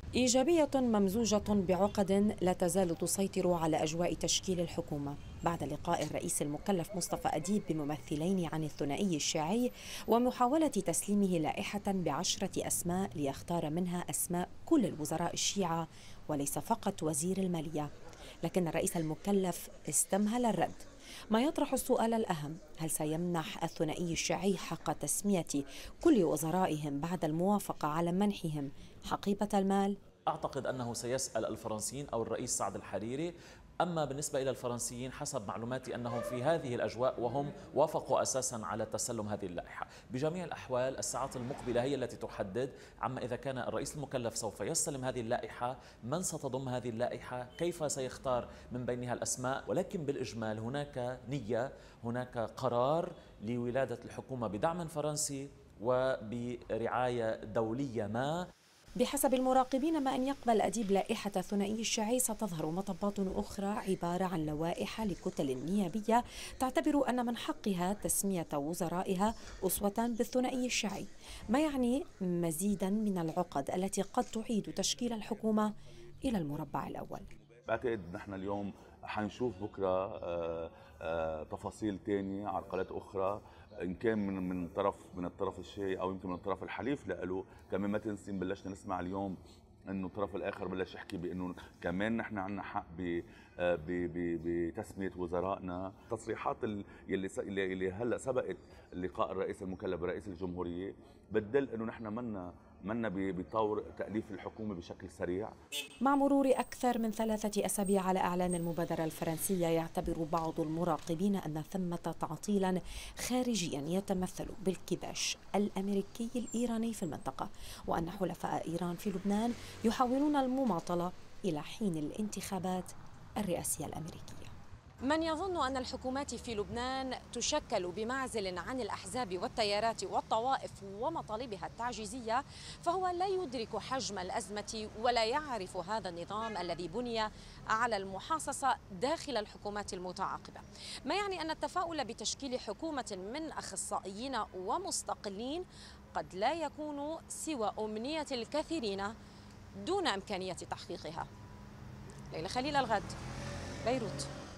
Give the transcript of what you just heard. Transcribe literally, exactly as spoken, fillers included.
إيجابية ممزوجة بعقد لا تزال تسيطر على أجواء تشكيل الحكومة بعد لقاء الرئيس المكلف مصطفى أديب بممثلين عن الثنائي الشيعي ومحاولة تسليمه لائحة بعشرة أسماء ليختار منها أسماء كل الوزراء الشيعة وليس فقط وزير المالية. لكن الرئيس المكلف استمهل الرد، ما يطرح السؤال الأهم: هل سيمنح الثنائي الشيعي حق تسمية كل وزرائهم بعد الموافقة على منحهم حقيبة المال؟ أعتقد أنه سيسأل الفرنسيين أو الرئيس سعد الحريري. أما بالنسبة إلى الفرنسيين حسب معلوماتي أنهم في هذه الأجواء وهم وافقوا أساسا على تسلم هذه اللائحة. بجميع الأحوال الساعات المقبلة هي التي تحدد عما إذا كان الرئيس المكلف سوف يستلم هذه اللائحة، من ستضم هذه اللائحة، كيف سيختار من بينها الأسماء. ولكن بالإجمال هناك نية، هناك قرار لولادة الحكومة بدعم فرنسي وبرعاية دولية ما. بحسب المراقبين، ما أن يقبل أديب لائحة الثنائي الشيعي ستظهر مطبات أخرى عبارة عن لوائح لكتل نيابية تعتبر أن من حقها تسمية وزرائها أسوة بالثنائي الشيعي، ما يعني مزيدا من العقد التي قد تعيد تشكيل الحكومة إلى المربع الأول. بعتقد نحن اليوم حنشوف بكره آه، آه، تفاصيل ثانيه، عرقلات اخرى، ان كان من من طرف من الطرف الشيعي او يمكن من الطرف الحليف له. كمان ما تنسي بلشنا نسمع اليوم انه الطرف الاخر بلش يحكي بانه كمان نحن عندنا حق بتسميه وزرائنا. التصريحات اللي اللي هلا سبقت لقاء الرئيس المكلف برئيس الجمهوريه بتدل انه نحن منا منا بطور تأليف الحكومة بشكل سريع. مع مرور أكثر من ثلاثة أسابيع على إعلان المبادرة الفرنسية، يعتبر بعض المراقبين أن ثمة تعطيلا خارجيا يتمثل بالكباش الأمريكي الإيراني في المنطقة، وأن حلفاء إيران في لبنان يحاولون المماطلة إلى حين الانتخابات الرئاسية الأمريكية. من يظن أن الحكومات في لبنان تشكل بمعزل عن الأحزاب والتيارات والطوائف ومطالبها التعجيزية فهو لا يدرك حجم الأزمة ولا يعرف هذا النظام الذي بني على المحاصصة داخل الحكومات المتعاقبة، ما يعني أن التفاؤل بتشكيل حكومة من أخصائيين ومستقلين قد لا يكون سوى أمنية الكثيرين دون إمكانية تحقيقها. ليلى خليل، الغد، بيروت.